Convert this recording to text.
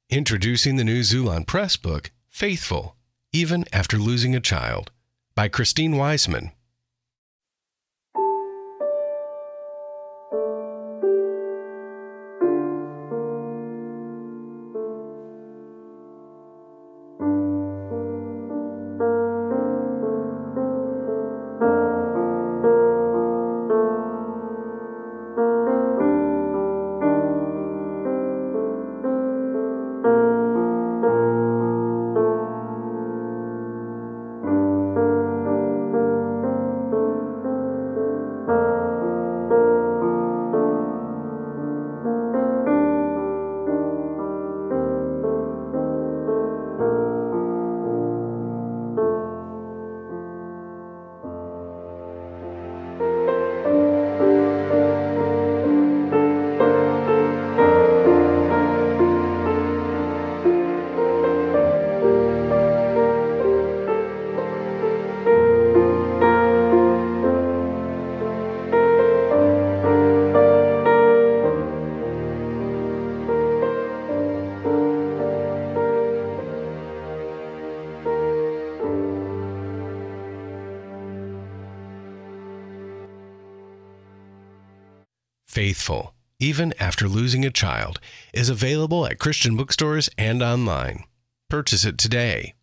Introducing the new Xulon Press book, Faithful, Even After Losing a Child, by Christine Wiseman. Faithful, Even After Losing a Child is available at Christian bookstores and online. Purchase it today.